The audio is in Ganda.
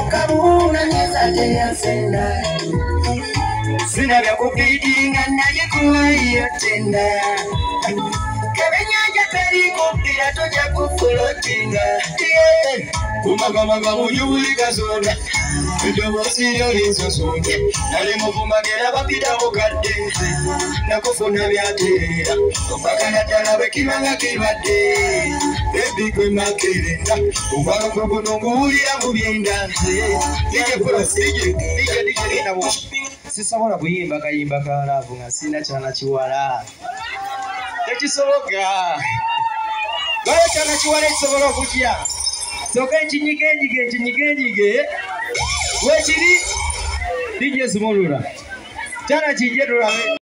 kabuna nyezate yasenda sina vya kupidinga naye kuwayo tenda kebenyanja pelikupira toja kufulotinga kumagamaga muyuli kazonda edobosilyo linsosonga nali muvumagera bapita bukadde nakufuna byateera opakana ddala bwe kibanga kibadde ebigwe makerenda obwalogogono nguwulira mu byendanze sisobola kuyimba kayimba kalaavu nga sina kyana kiwala tekisoboka lwayo kyana kiwala ekisobola okutya soka enkinyige wekiri DJ Smolula kyana kijje tulabe